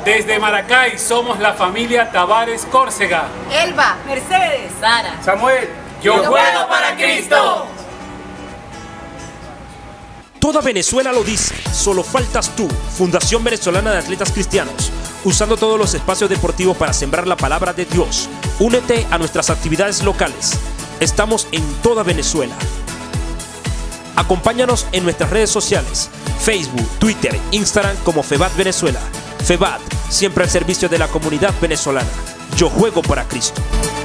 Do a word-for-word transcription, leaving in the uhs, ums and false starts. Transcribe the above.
Desde Maracay somos la familia Tavares Córcega. Elba, Mercedes, Sara, Samuel, yo, yo juego para Cristo. Toda Venezuela lo dice, solo faltas tú, Fundación Venezolana de Atletas Cristianos, usando todos los espacios deportivos para sembrar la palabra de Dios. Únete a nuestras actividades locales. Estamos en toda Venezuela. Acompáñanos en nuestras redes sociales, Facebook, Twitter, Instagram como FEBAT Venezuela. FEBAT, siempre al servicio de la comunidad venezolana. Yo juego para Cristo.